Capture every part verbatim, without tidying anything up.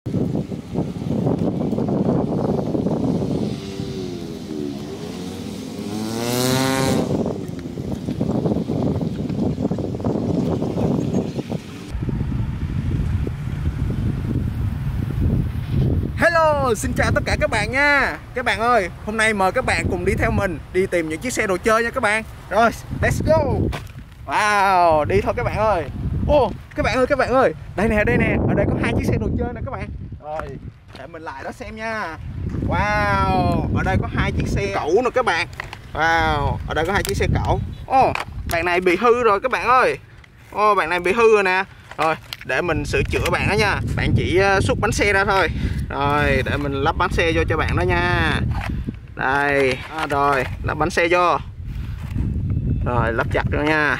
Hello, xin chào tất cả các bạn nha. Các bạn ơi, hôm nay mời các bạn cùng đi theo mình đi tìm những chiếc xe đồ chơi nha các bạn. Rồi, let's go. Wow, đi thôi các bạn ơi. Ô, oh, các bạn ơi, các bạn ơi, đây nè, đây nè, ở đây có hai chiếc xe đồ chơi nè các bạn. Rồi, để mình lại đó xem nha. Wow, ở đây có hai chiếc xe cẩu nè các bạn. Wow, ở đây có hai chiếc xe cẩu. Ô, oh, bạn này bị hư rồi các bạn ơi. Ô, oh, bạn này bị hư rồi nè. Rồi, để mình sửa chữa bạn đó nha. Bạn chỉ xúc bánh xe ra thôi. Rồi, để mình lắp bánh xe vô cho bạn đó nha. Đây, à, rồi, lắp bánh xe vô. Rồi, lắp chặt vô nha.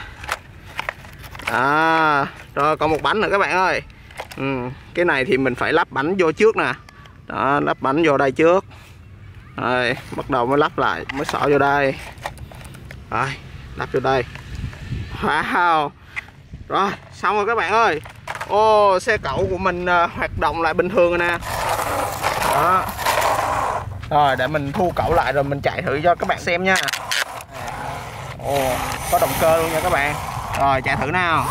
À, rồi, còn một bánh nữa các bạn ơi. ừ, Cái này thì mình phải lắp bánh vô trước nè. Đó, lắp bánh vô đây trước. Rồi, bắt đầu mới lắp lại, mới xỏ vô đây. Rồi, lắp vô đây. Wow. Rồi, xong rồi các bạn ơi. Ô, xe cẩu của mình uh, hoạt động lại bình thường rồi nè. Đó. Rồi, để mình thu cẩu lại rồi mình chạy thử cho các bạn xem nha. Ồ, có động cơ luôn nha các bạn. Rồi, chạy thử nào.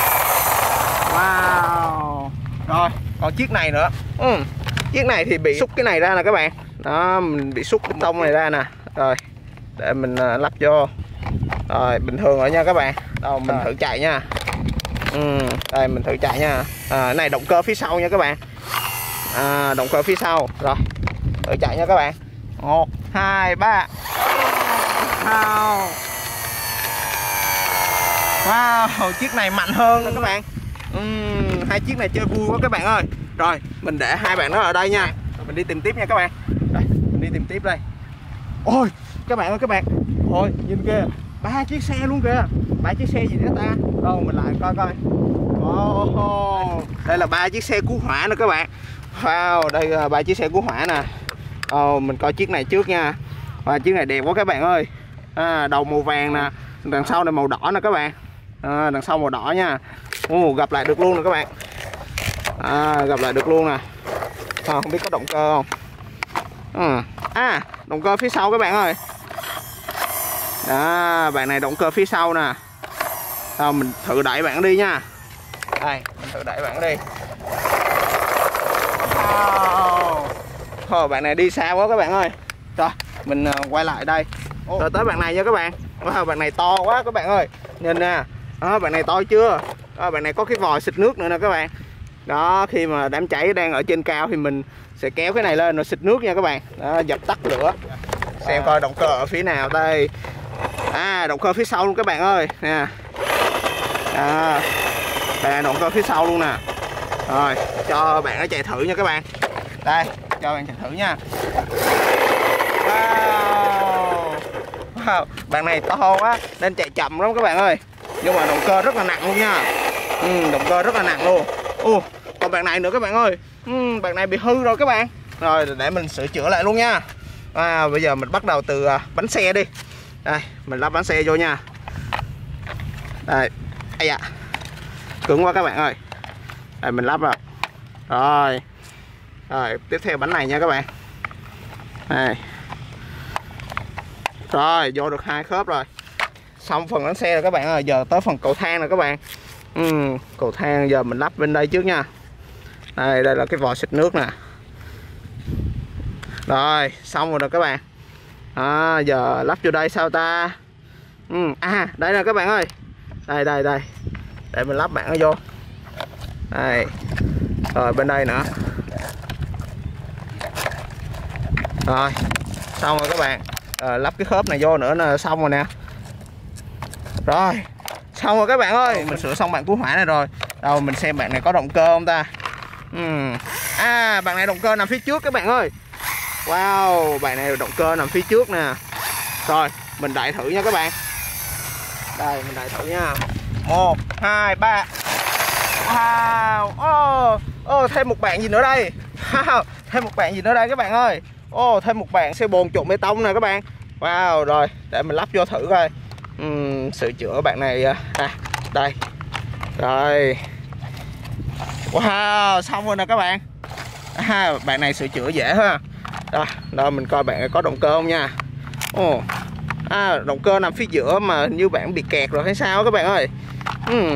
Wow. Rồi, còn chiếc này nữa. ừ. Chiếc này thì bị xúc cái này ra nè các bạn. Đó, mình bị xúc cái tông này ra nè. Rồi, để mình uh, lắp vô. Rồi, bình thường rồi nha các bạn. Đâu, mình thử chạy nha. Ừ, đây mình thử chạy nha. À, cái này động cơ phía sau nha các bạn. À, động cơ phía sau. Rồi, thử chạy nha các bạn. Một, hai, ba. Wow. Wow, chiếc này mạnh hơn các bạn. uhm, Hai chiếc này chơi vui quá các bạn ơi. Rồi, mình để hai bạn đó ở đây nha. Mình đi tìm tiếp nha các bạn. Đây, mình đi tìm tiếp đây. Ôi, các bạn ơi các bạn. Ôi, nhìn kìa, ba chiếc xe luôn kìa. Ba chiếc xe gì đó ta? Đâu mình lại coi coi. Oh, đây là ba chiếc xe cứu hỏa nữa các bạn. Wow, đây là ba chiếc xe cứu hỏa nè. Oh, mình coi chiếc này trước nha. Và chiếc này đẹp quá các bạn ơi. À, đầu màu vàng nè, đằng sau này màu đỏ nè các bạn. À, đằng sau màu đỏ nha. Oh, gặp lại được luôn nè các bạn. À, gặp lại được luôn nè. À, không biết có động cơ không? À, à, động cơ phía sau các bạn ơi. Đó, bạn này động cơ phía sau nè. À, mình thử đẩy bạn đi nha. Đây, mình thử đẩy bạn đi. Wow. Oh, bạn này đi xa quá các bạn ơi. Rồi, mình uh, quay lại đây. Oh. Rồi tới bạn này nha các bạn. Wow, bạn này to quá các bạn ơi. Nhìn nè. Đó, bạn này to chưa? Đó, bạn này có cái vòi xịt nước nữa nè các bạn. Đó, khi mà đám cháy đang ở trên cao thì mình sẽ kéo cái này lên rồi xịt nước nha các bạn. Đó, dập tắt lửa. Xem coi động cơ ở phía nào đây. À, động cơ phía sau luôn các bạn ơi nè. À, đây là động cơ phía sau luôn nè. Rồi, cho bạn nó chạy thử nha các bạn. Đây, cho bạn chạy thử nha. Wow. Wow, bạn này to quá nên chạy chậm lắm các bạn ơi. Nhưng mà động cơ rất là nặng luôn nha. ừ, Động cơ rất là nặng luôn. Ồ, còn bạn này nữa các bạn ơi. ừ, Bạn này bị hư rồi các bạn. Rồi, để mình sửa chữa lại luôn nha. À, bây giờ mình bắt đầu từ uh, bánh xe đi. Đây, mình lắp bánh xe vô nha. Đây, ây da, cứng quá các bạn ơi. Đây, mình lắp rồi. Rồi, rồi tiếp theo bánh này nha các bạn. Đây. Rồi, vô được hai khớp rồi. Xong phần bánh xe rồi các bạn ơi. Giờ tới phần cầu thang rồi các bạn. ừ, Cầu thang giờ mình lắp bên đây trước nha. Đây, đây là cái vòi xịt nước nè. Rồi, xong rồi nè các bạn. À, giờ lắp vô đây sao ta? ừ, À, đây nè các bạn ơi. Đây, đây, đây. Để mình lắp bạn nó vô. Đây. Rồi, bên đây nữa. Rồi, xong rồi các bạn. À, lắp cái khớp này vô nữa là xong rồi nè. Rồi, xong rồi các bạn ơi. Mình sửa xong bạn cứu hỏa này rồi. Đâu, mình xem bạn này có động cơ không ta? ừ. À, bạn này động cơ nằm phía trước các bạn ơi. Wow, bạn này động cơ nằm phía trước nè. Rồi, mình đẩy thử nha các bạn. Đây, mình đẩy thử nha. Một, hai, ba. Wow, oh, oh, thêm một bạn gì nữa đây. Wow, thêm một bạn gì nữa đây các bạn ơi. Oh, thêm một bạn xe bồn trộn bê tông nè các bạn. Wow, rồi, để mình lắp vô thử coi. uhm, Sửa chữa bạn này. À, đây. Rồi. Wow, xong rồi nè các bạn. À, bạn này sửa chữa dễ ha. Rồi, rồi mình coi bạn có động cơ không nha. Ồ, à, động cơ nằm phía giữa mà như bạn bị kẹt rồi hay sao các bạn ơi. uhm.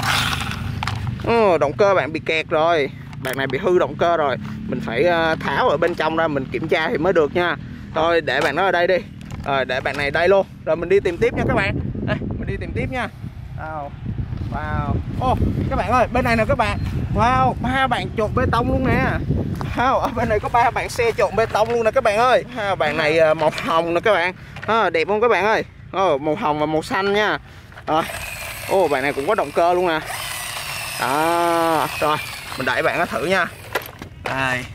Ồ, động cơ bạn bị kẹt rồi, bạn này bị hư động cơ rồi, mình phải tháo ở bên trong ra mình kiểm tra thì mới được nha. Thôi để bạn nó ở đây đi. Rồi để bạn này đây luôn. Rồi mình đi tìm tiếp nha các bạn. Đây, mình đi tìm tiếp nha. Wow. Wow. Ô, các bạn ơi, bên này nè các bạn. Wow, ba bạn trộn bê tông luôn nè. Wow, ở bên này có ba bạn xe trộn bê tông luôn nè các bạn ơi. À, bạn này màu hồng nè các bạn. À, đẹp không các bạn ơi. Ô, màu hồng và màu xanh nha. Rồi. Ô, bạn này cũng có động cơ luôn nè. Đó. Rồi, mình đẩy bạn nó thử nha. Đây.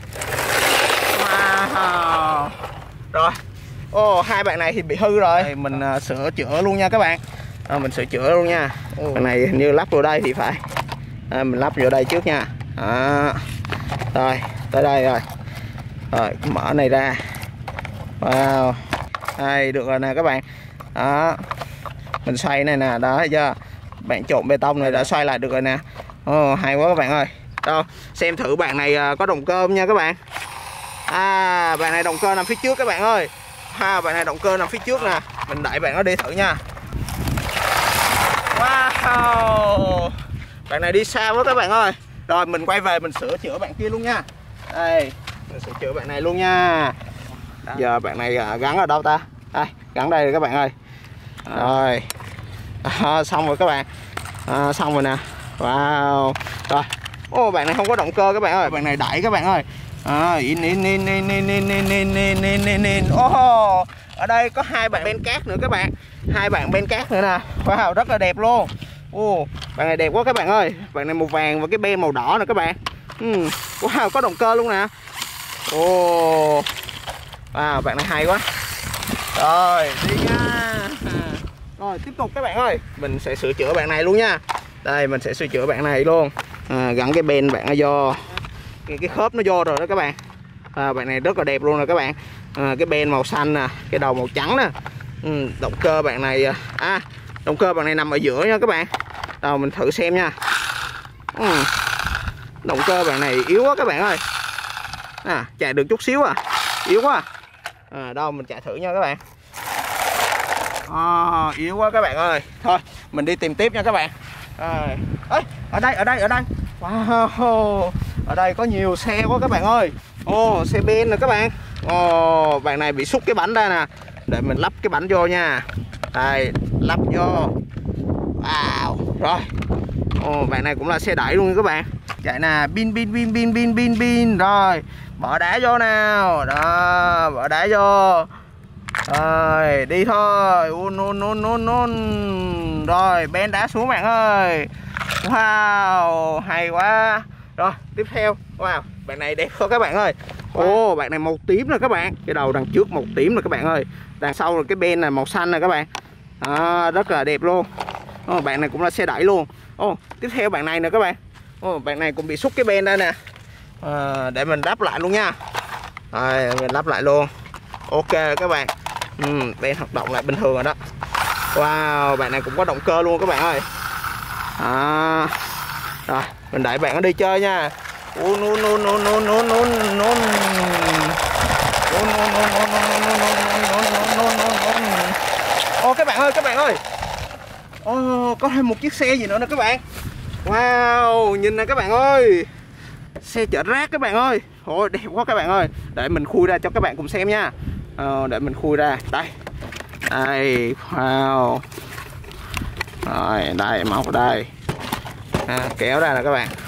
Wow. Rồi. Ô, hai bạn này thì bị hư rồi. Đây, mình uh, sửa chữa luôn nha các bạn. À, mình sửa chữa luôn nha. Ô, bạn này hình như lắp vào đây thì phải. À, mình lắp vào đây trước nha. Đó. Rồi, tới đây rồi. Rồi, mở này ra. Wow. Đây, được rồi nè các bạn. Đó. Mình xoay này nè, đó thấy chưa? Bạn trộn bê tông này đã xoay lại được rồi nè. Ồ, hay quá các bạn ơi. Đâu, xem thử bạn này có động cơ không nha các bạn. À, bạn này động cơ nằm phía trước các bạn ơi. Ha, bạn này động cơ nằm phía trước nè. Mình đẩy bạn nó đi thử nha. Wow. Bạn này đi xa quá các bạn ơi. Rồi mình quay về mình sửa chữa bạn kia luôn nha. Đây, mình sửa chữa bạn này luôn nha. Đó. Giờ bạn này gắn ở đâu ta? Đây, gắn đây rồi các bạn ơi. Rồi. À, xong rồi các bạn. À, xong rồi nè. Wow. Rồi. Ô, bạn này không có động cơ các bạn ơi. Bạn này đẩy các bạn ơi. À, in in in in in in in in in in in in. Oh, ở đây có hai bạn ben cát nữa các bạn. Hai bạn ben cát nữa nè. Wow, rất là đẹp luôn. Ô, bạn này đẹp quá các bạn ơi. Bạn này màu vàng và cái ben màu đỏ nè các bạn. uhm. Wow, có động cơ luôn nè. Ồ. Wow, bạn này hay quá. Rồi, đi nha. Rồi, tiếp tục các bạn ơi. Mình sẽ sửa chữa bạn này luôn nha. Đây, mình sẽ sửa chữa bạn này luôn. À, gắn cái ben bạn nó vô. Cái, cái khớp nó vô rồi đó các bạn. À, bạn này rất là đẹp luôn rồi các bạn. À, cái ben màu xanh nè, cái đầu màu trắng nè. Ừ, động cơ bạn này à, động cơ bạn này nằm ở giữa nha các bạn. Rồi mình thử xem nha. Ừ, động cơ bạn này yếu quá các bạn ơi. À, chạy được chút xíu à, yếu quá. À, đâu mình chạy thử nha các bạn. À, yếu quá các bạn ơi. Thôi mình đi tìm tiếp nha các bạn. À, ê, ở đây ở đây ở đây. Wow, ở đây có nhiều xe quá các bạn ơi. Ồ, xe ben nè các bạn. Ồ, bạn này bị xúc cái bánh ra nè. Để mình lắp cái bánh vô nha. Đây, lắp vô. Wow, rồi. Ồ, bạn này cũng là xe đẩy luôn các bạn. Chạy nè, pin pin pin pin pin pin pin. Rồi, bỏ đá vô nào. Đó, bỏ đá vô. Rồi, đi thôi. Un un un un un. Rồi, ben đá xuống bạn ơi. Wow, hay quá. Rồi, tiếp theo. Wow, bạn này đẹp quá các bạn ơi. Ồ, oh, bạn này màu tím nè các bạn. Cái đầu đằng trước màu tím nè các bạn ơi. Đằng sau là cái ben này màu xanh nè các bạn. À, rất là đẹp luôn. Oh, bạn này cũng là xe đẩy luôn. Ồ, oh, tiếp theo bạn này nè các bạn. Ồ, oh, bạn này cũng bị xúc cái ben đây nè. À, để mình lắp lại luôn nha. Rồi, mình lắp lại luôn. Ok các bạn. Ừ, ben hoạt động lại bình thường rồi đó. Wow, bạn này cũng có động cơ luôn các bạn ơi. À, rồi, mình đẩy bạn nó đi chơi nha. Ô, nôn nôn nôn nôn nôn nôn nôn. Ô các bạn ơi, các bạn ơi. Ô, có thêm một chiếc xe gì nữa nè các bạn. Wow, nhìn nè các bạn ơi. Xe chở rác các bạn ơi. Ôi, đẹp quá các bạn ơi. Để mình khui ra cho các bạn cùng xem nha. Ờ, để mình khui ra. Đây. Đây, wow. Rồi, đây, móc đây. À, kéo ra nè các bạn.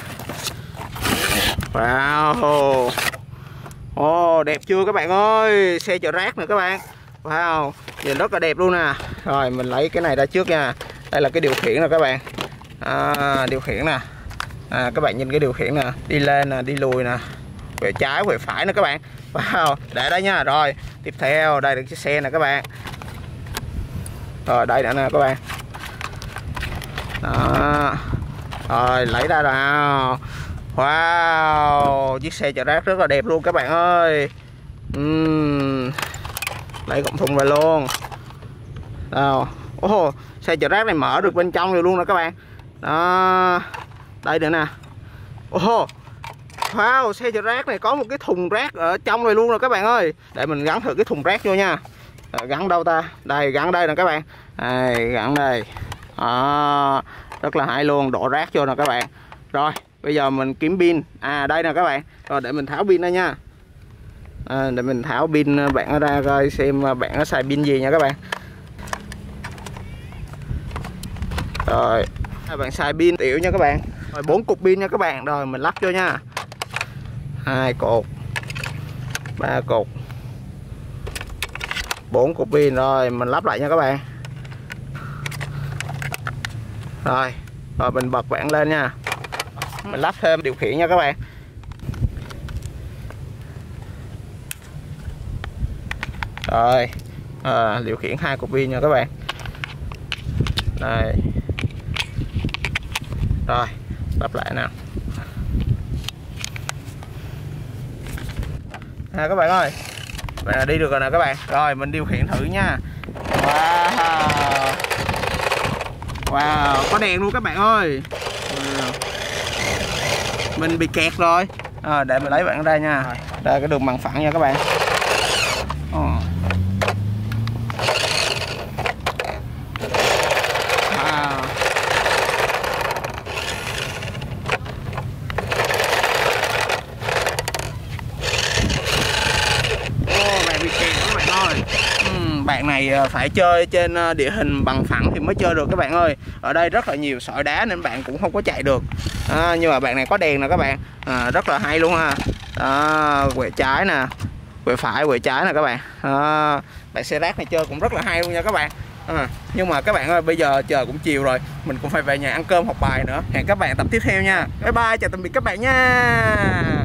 Wow. Ồ, đẹp chưa các bạn ơi. Xe chở rác nè các bạn. Wow, nhìn rất là đẹp luôn nè. Rồi, mình lấy cái này ra trước nha. Đây là cái điều khiển nè các bạn. À, điều khiển nè. À, các bạn nhìn cái điều khiển nè. Đi lên nè, đi lùi nè. Về trái, về phải nè các bạn. Wow, để đây nha. Rồi, tiếp theo, đây là chiếc xe nè các bạn. Rồi, đây nữa nè các bạn. Đó. Rồi, lấy ra nào. Wow, chiếc xe chở rác rất là đẹp luôn các bạn ơi. uhm. Lấy cổng thùng về luôn. Đâu. Oh, xe chở rác này mở được bên trong rồi luôn nè các bạn. Đó. Đây nữa nè. Oh, Wow, xe chở rác này có một cái thùng rác ở trong này luôn rồi các bạn ơi. Để mình gắn thử cái thùng rác vô nha. À, gắn đâu ta? Đây, gắn đây nè các bạn. Đây, gắn đây. À, rất là hay luôn, đổ rác vô nè các bạn. Rồi, bây giờ mình kiếm pin. À đây nè các bạn. Rồi để mình tháo pin ra nha. À, để mình tháo pin bạn ra coi xem bạn có xài pin gì nha các bạn. Rồi, bạn xài pin tiểu nha các bạn. Rồi bốn cục pin nha các bạn. Rồi mình lắp vô nha. Hai cột, ba cột, bốn cục pin. Rồi mình lắp lại nha các bạn. Rồi, rồi mình bật bạn lên nha. Mình lắp thêm điều khiển nha các bạn. Rồi, à, điều khiển hai cục pin nha các bạn. Đây. Rồi, lắp lại nào. À, các bạn ơi, bạn đi được rồi nè các bạn. Rồi mình điều khiển thử nha. Wow, wow, có đèn luôn các bạn ơi. Wow. Mình bị kẹt rồi. À, để mình lấy bạn ra nha. Đây cái đường bằng phẳng nha các bạn. Oh. Wow. Bạn này phải chơi trên địa hình bằng phẳng thì mới chơi được các bạn ơi. Ở đây rất là nhiều sỏi đá nên bạn cũng không có chạy được. À, nhưng mà bạn này có đèn nè các bạn. À, rất là hay luôn ha. À, quẹo trái nè, quẹo phải, quẹo trái nè các bạn. À, bạn xe rác này chơi cũng rất là hay luôn nha các bạn. À, nhưng mà các bạn ơi, bây giờ trời cũng chiều rồi, mình cũng phải về nhà ăn cơm học bài nữa. Hẹn các bạn tập tiếp theo nha. Bye bye, chào tạm biệt các bạn nha.